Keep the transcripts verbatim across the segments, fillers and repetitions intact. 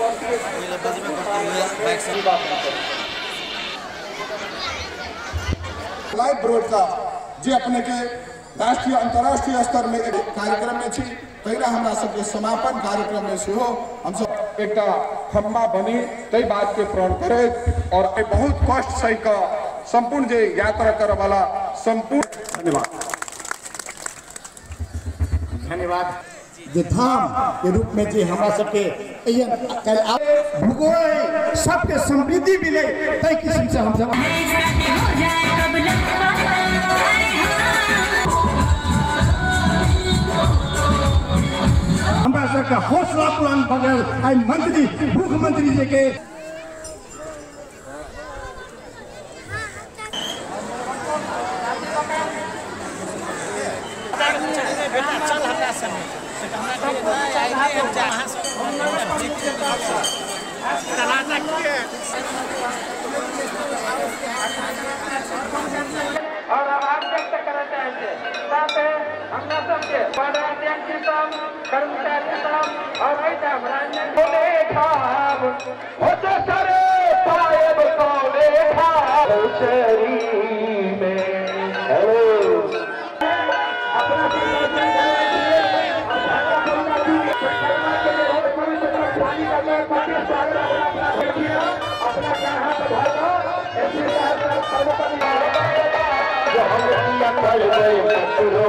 Live broadcast जे अपने के राष्ट्रीय अंतर्राष्ट्रीय स्तर में एक कार्यक्रम में छी तैरा हमरा सबके समापन कार्यक्रम में से हो हम सब एक खम्बा बनी तई बात के प्रण करे और बहुत कष्ट सही का संपूर्ण जे यात्रा करे वाला संपूर्ण धन्यवाद धन्यवाद जे धाम के रूप में जे हमरा सबके भूगोल सबके समृद्धि मिले तई किस्म से हम सब हमरा सबके हौसला बुलंद बगल आई मंत्री मुख्यमंत्री जी के और आभार व्यक्त करना चाहेंगे साथ हमरा सबके पदाधिकारी सब कर्मचारी सब और ऐसा रंजन बोले ठाम होते सारे पाएब कौले ठाम चरी में हेलो अपना अपना कहाँ बढ़ाओ ऐसे जो हम कर गए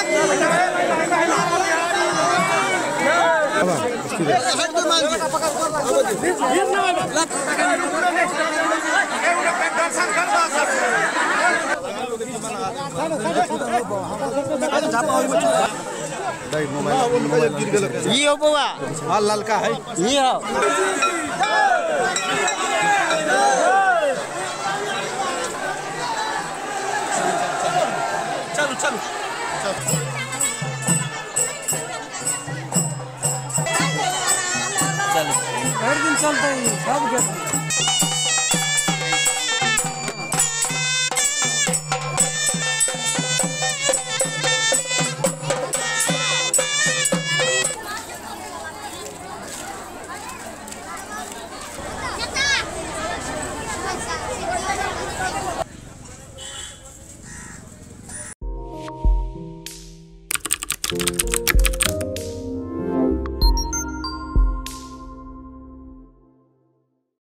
Hadi ये हो बुआ हाँ ललका है ये हो चलो चलो चलो हर दिन चलता है सब Thank you.